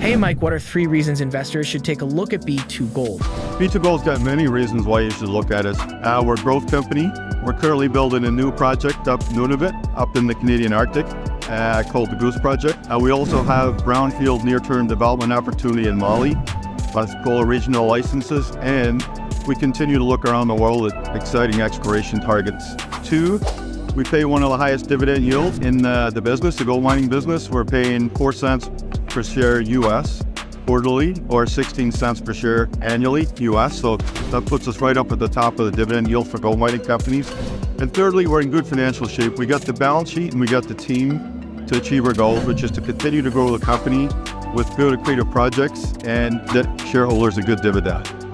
Hey Mike, what are 3 reasons investors should take a look at B2Gold? B2Gold's got many reasons why you should look at us. We're a growth company. We're currently building a new project up Nunavut, up in the Canadian Arctic, called the Goose project. We also have brownfield near-term development opportunity in Mali, Pensacola regional licenses, and we continue to look around the world at exciting exploration targets. 2, we pay one of the highest dividend yields in the business, the gold mining business. We're paying 4 cents per share US quarterly, or 16 cents per share annually US. So that puts us right up at the top of the dividend yield for gold mining companies. And thirdly, we're in good financial shape. We got the balance sheet and we got the team to achieve our goals, which is to continue to grow the company with good accretive projects and get shareholders a good dividend.